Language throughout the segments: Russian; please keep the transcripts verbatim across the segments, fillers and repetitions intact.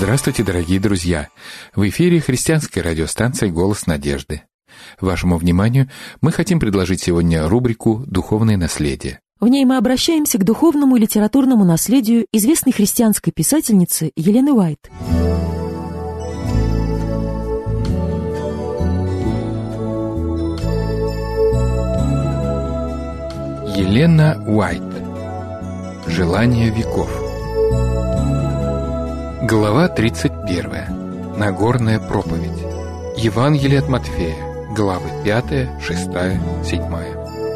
Здравствуйте, дорогие друзья! В эфире христианской радиостанции «Голос надежды». Вашему вниманию мы хотим предложить сегодня рубрику «Духовное наследие». В ней мы обращаемся к духовному и литературному наследию известной христианской писательницы Елены Уайт. Елена Уайт. Желание веков. Глава тридцать первая. Нагорная проповедь. Евангелие от Матфея. Главы пятая, шестая, седьмая.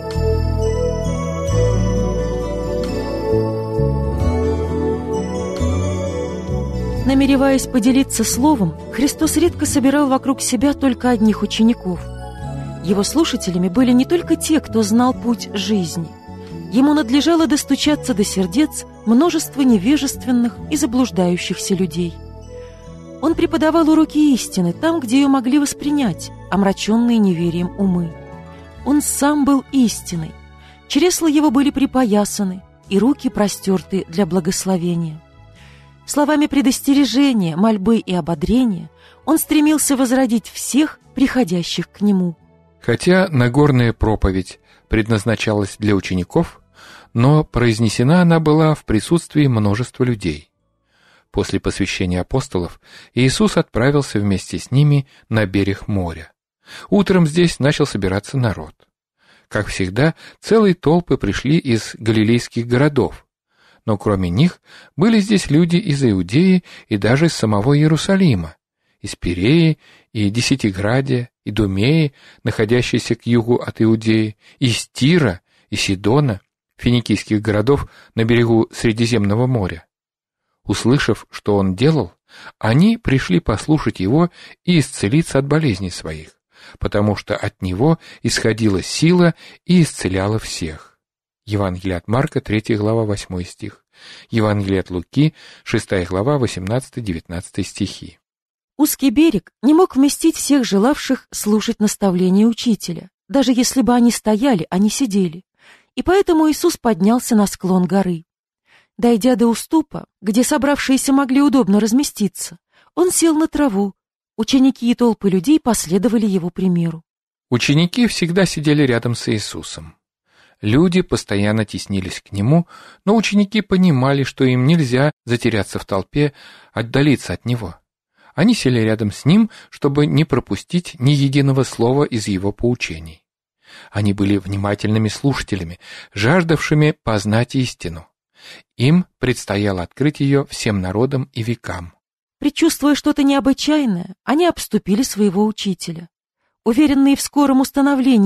Намереваясь поделиться словом, Христос редко собирал вокруг себя только одних учеников. Его слушателями были не только те, кто знал путь жизни. Ему надлежало достучаться до сердец множества невежественных и заблуждающихся людей. Он преподавал уроки истины там, где ее могли воспринять омраченные неверием умы. Он сам был истиной. Чресла его были припоясаны, и руки простерты для благословения. Словами предостережения, мольбы и ободрения он стремился возродить всех, приходящих к нему. Хотя Нагорная проповедь предназначалась для учеников, но произнесена она была в присутствии множества людей. После посвящения апостолов Иисус отправился вместе с ними на берег моря. Утром здесь начал собираться народ. Как всегда, целые толпы пришли из галилейских городов, но кроме них были здесь люди из Иудеи и даже из самого Иерусалима, из Пиреи и Десятиградия, Идумеи, находящейся к югу от Иудеи, из Тира и Сидона, финикийских городов на берегу Средиземного моря. Услышав, что он делал, они пришли послушать его и исцелиться от болезней своих, потому что от него исходила сила и исцеляла всех. Евангелие от Марка, третья глава, восьмой стих. Евангелие от Луки, шестая глава, восемнадцатый-девятнадцатый стихи. Узкий берег не мог вместить всех желавших слушать наставления учителя, даже если бы они стояли, а не сидели. И поэтому Иисус поднялся на склон горы. Дойдя до уступа, где собравшиеся могли удобно разместиться, он сел на траву. Ученики и толпы людей последовали его примеру. Ученики всегда сидели рядом с Иисусом. Люди постоянно теснились к нему, но ученики понимали, что им нельзя затеряться в толпе, отдалиться от него. Они сели рядом с ним, чтобы не пропустить ни единого слова из его поучений. Они были внимательными слушателями, жаждавшими познать истину. Им предстояло открыть ее всем народам и векам. Предчувствуя что-то необычайное, они обступили своего учителя. Уверенные в скором установлении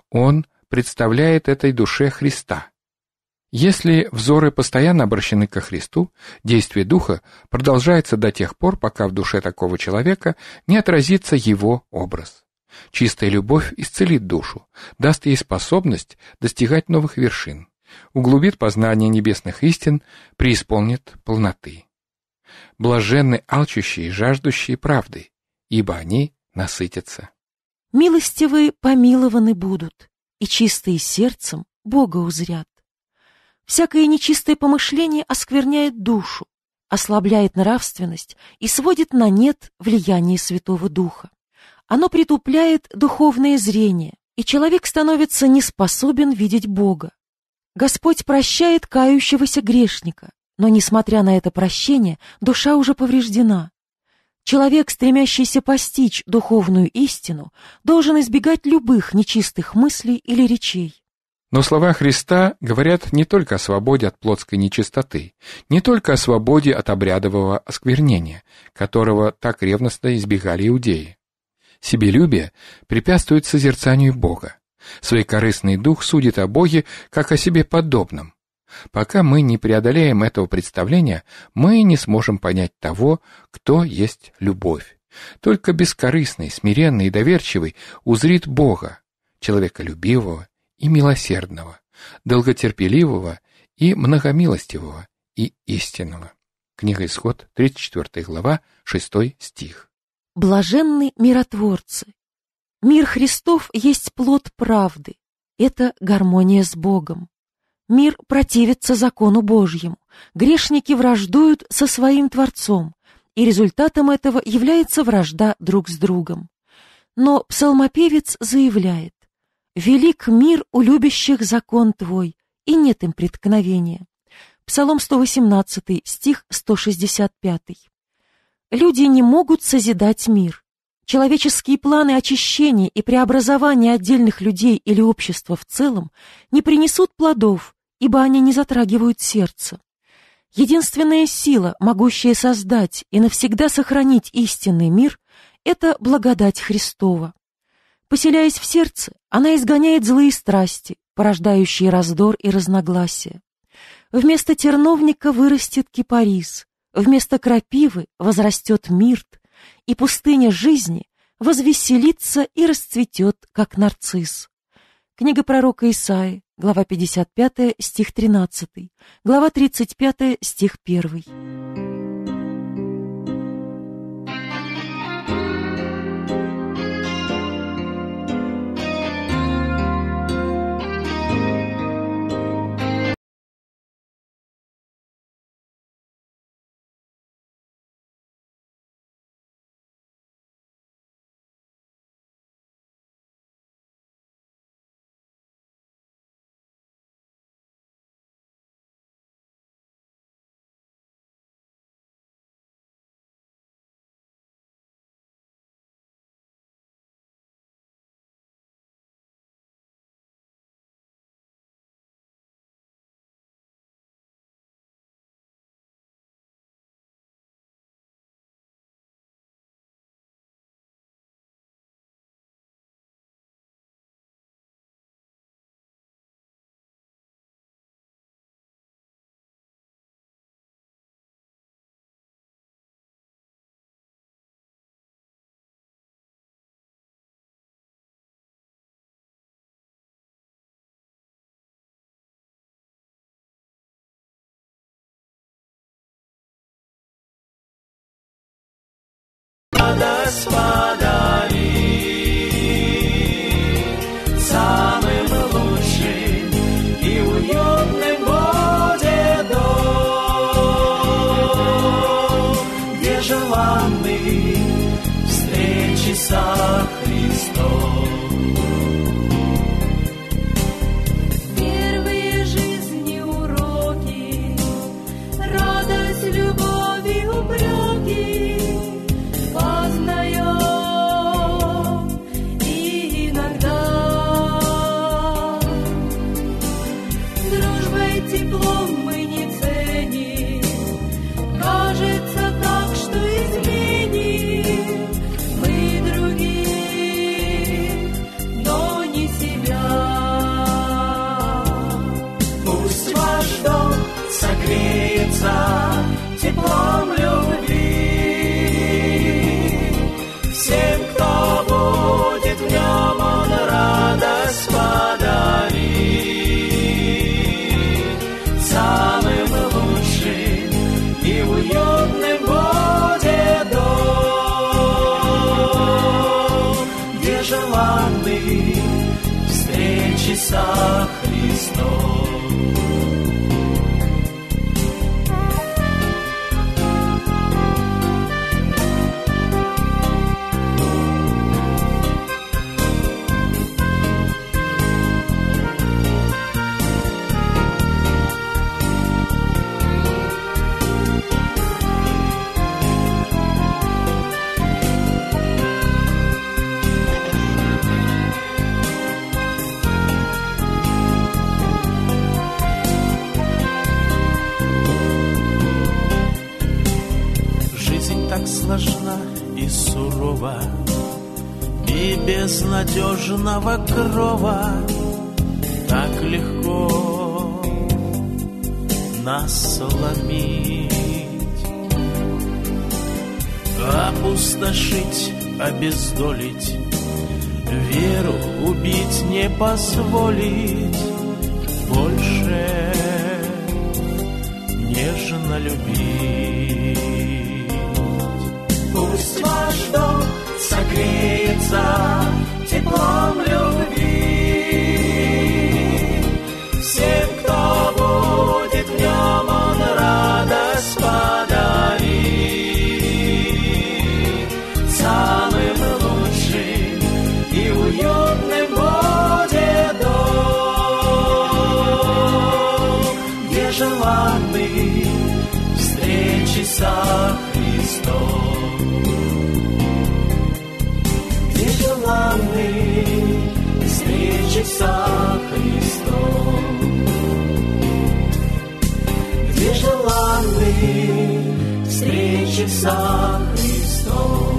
Он представляет этой душе Христа. Если взоры постоянно обращены ко Христу, действие Духа продолжается до тех пор, пока в душе такого человека не отразится Его образ. Чистая любовь исцелит душу, даст ей способность достигать новых вершин, углубит познание небесных истин, преисполнит полноты. Блаженны алчущие и жаждущие правды, ибо они насытятся. Милостивые помилованы будут, и чистые сердцем Бога узрят. Всякое нечистое помышление оскверняет душу, ослабляет нравственность и сводит на нет влияние Святого Духа. Оно притупляет духовное зрение, и человек становится неспособен видеть Бога. Господь прощает кающегося грешника, но, несмотря на это прощение, душа уже повреждена. Человек, стремящийся постичь духовную истину, должен избегать любых нечистых мыслей или речей. Но слова Христа говорят не только о свободе от плотской нечистоты, не только о свободе от обрядового осквернения, которого так ревностно избегали иудеи. Себелюбие препятствует созерцанию Бога. Своекорыстный дух судит о Боге как о себе подобном. Пока мы не преодолеем этого представления, мы не сможем понять того, кто есть любовь. Только бескорыстный, смиренный и доверчивый узрит Бога, человеколюбивого и милосердного, долготерпеливого и многомилостивого и истинного. Книга Исход, тридцать четвёртая глава, шестой стих. Блаженны миротворцы. Мир Христов есть плод правды. Это гармония с Богом. Мир противится закону Божьему. Грешники враждуют со своим Творцом, и результатом этого является вражда друг с другом. Но псалмопевец заявляет: «Велик мир у любящих закон Твой, и нет им преткновения». Псалом сто восемнадцатый, стих сто шестьдесят пятый. Люди не могут созидать мир. Человеческие планы очищения и преобразования отдельных людей или общества в целом не принесут плодов, ибо они не затрагивают сердце. Единственная сила, могущая создать и навсегда сохранить истинный мир, это благодать Христова. Поселяясь в сердце, она изгоняет злые страсти, порождающие раздор и разногласия. Вместо терновника вырастет кипарис, вместо крапивы возрастет мирт, и пустыня жизни возвеселится и расцветет, как нарцисс. Книга пророка Исаии, глава пятьдесят пятая, стих тринадцатый, глава тридцать пятая, стих первый. согреется теплом любви. Всем, кто будет в нем, он радость подарит. Самым лучшим и уютным будет дом, где желанны встречи со Христом. Так сложна и сурова, и безнадежного крова, так легко нас сломить, опустошить, обездолить, веру убить, не позволить больше нежно любить. Пусть ваш дом согреется теплом любви. Всем, кто будет в нем, он радость подарит. Самым лучшим и уютным будет дом, где желанны встречи со Христом. Встречи со Христом, где желанны встречи со Христом.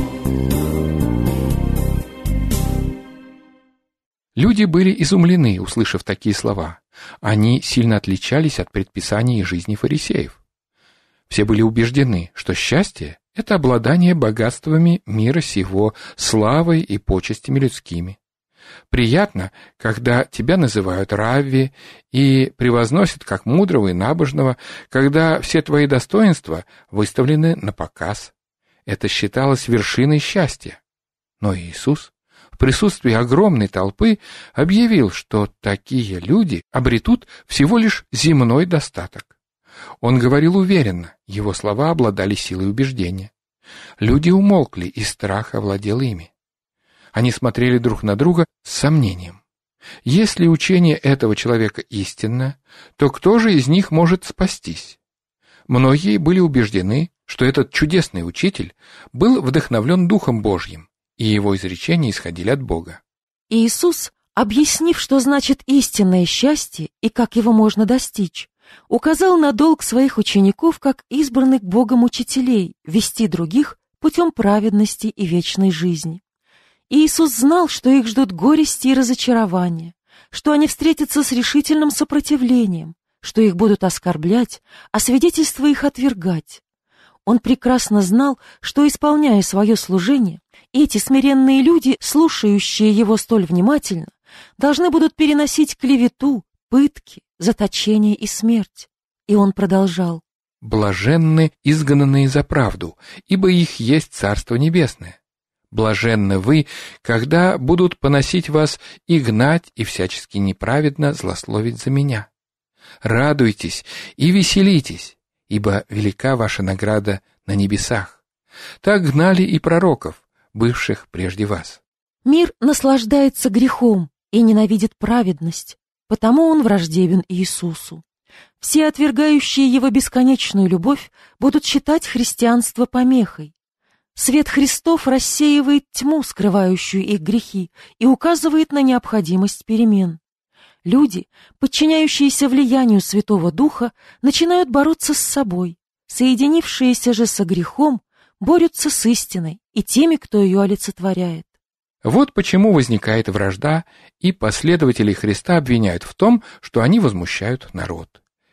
Люди были изумлены, услышав такие слова. Они сильно отличались от предписаний жизни фарисеев. Все были убеждены, что счастье — это обладание богатствами мира сего, славой и почестями людскими. Приятно, когда тебя называют равви и превозносят как мудрого и набожного, когда все твои достоинства выставлены на показ. Это считалось вершиной счастья. Но Иисус в присутствии огромной толпы объявил, что такие люди обретут всего лишь земной достаток. Он говорил уверенно, его слова обладали силой убеждения. Люди умолкли, и страх овладел ими. Они смотрели друг на друга с сомнением. Если учение этого человека истинно, то кто же из них может спастись? Многие были убеждены, что этот чудесный учитель был вдохновлен Духом Божьим, и его изречения исходили от Бога. Иисус, объяснив, что значит истинное счастье и как его можно достичь, указал на долг своих учеников как избранных Богом учителей вести других путем праведности и вечной жизни. Иисус знал, что их ждут горести и разочарования, что они встретятся с решительным сопротивлением, что их будут оскорблять, а свидетельства их отвергать. Он прекрасно знал, что, исполняя свое служение, эти смиренные люди, слушающие его столь внимательно, должны будут переносить клевету, пытки, заточение и смерть. И он продолжал: «Блаженны изгнанные за правду, ибо их есть Царство Небесное. Блаженны вы, когда будут поносить вас и гнать, и всячески неправедно злословить за меня. Радуйтесь и веселитесь, ибо велика ваша награда на небесах. Так гнали и пророков, бывших прежде вас». Мир наслаждается грехом и ненавидит праведность, потому он враждебен Иисусу. Все отвергающие его бесконечную любовь будут считать христианство помехой. Свет Христов рассеивает тьму, скрывающую их грехи, и указывает на необходимость перемен. Люди, подчиняющиеся влиянию Святого Духа, начинают бороться с собой. Соединившиеся же со грехом борются с истиной и теми, кто ее олицетворяет. Вот почему возникает вражда, и последователи Христа обвиняют в том, что они возмущают народ.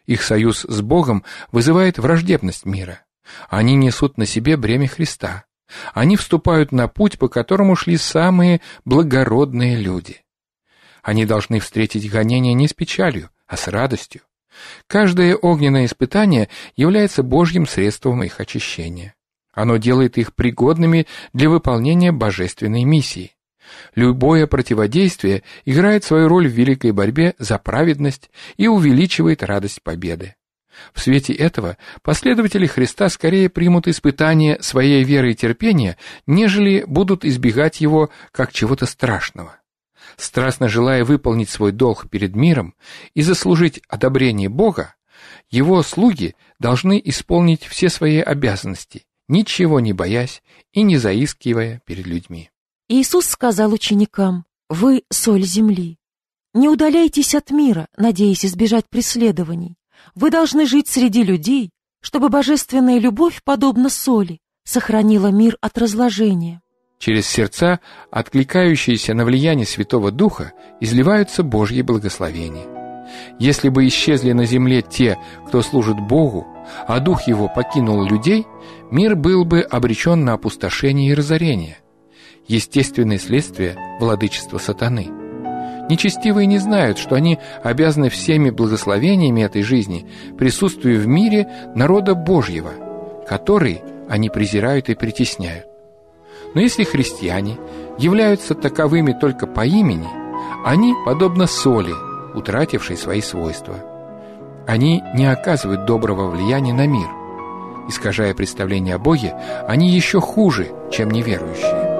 Их союз с Богом вызывает враждебность мира. Они несут на себе бремя Христа. Они вступают на путь, по которому шли самые благородные люди. Они должны встретить гонения не с печалью, а с радостью. Каждое огненное испытание является Божьим средством их очищения. Оно делает их пригодными для выполнения божественной миссии. Любое противодействие играет свою роль в великой борьбе за праведность и увеличивает радость победы. В свете этого последователи Христа скорее примут испытание своей веры и терпения, нежели будут избегать его как чего-то страшного. Страстно желая выполнить свой долг перед миром и заслужить одобрение Бога, его слуги должны исполнить все свои обязанности, ничего не боясь и не заискивая перед людьми. Иисус сказал ученикам: «Вы — соль земли. Не удаляйтесь от мира, надеясь избежать преследований. Вы должны жить среди людей, чтобы божественная любовь, подобно соли, сохранила мир от разложения». Через сердца, откликающиеся на влияние Святого Духа, изливаются Божьи благословения. Если бы исчезли на земле те, кто служит Богу, а Дух Его покинул людей, мир был бы обречен на опустошение и разорение. Естественное следствие владычества сатаны. Нечестивые не знают, что они обязаны всеми благословениями этой жизни присутствию в мире народа Божьего, который они презирают и притесняют. Но если христиане являются таковыми только по имени, они подобно соли, утратившей свои свойства. Они не оказывают доброго влияния на мир. Искажая представление о Боге, они еще хуже, чем неверующие.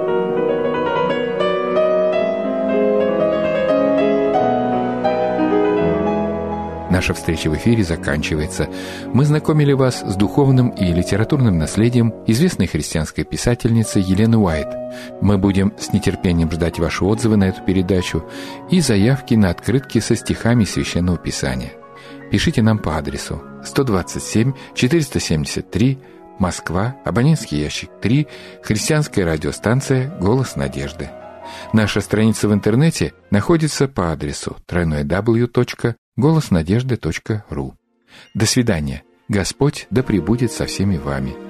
Наша встреча в эфире заканчивается. Мы знакомили вас с духовным и литературным наследием известной христианской писательницы Елены Уайт. Мы будем с нетерпением ждать ваши отзывы на эту передачу и заявки на открытки со стихами Священного Писания. Пишите нам по адресу сто двадцать семь четыреста семьдесят три, Москва, абонентский ящик три, христианская радиостанция «Голос надежды». Наша страница в интернете находится по адресу дабл ю дабл ю дабл ю точка голос надежды точка ру. До свидания. Господь да пребудет со всеми вами.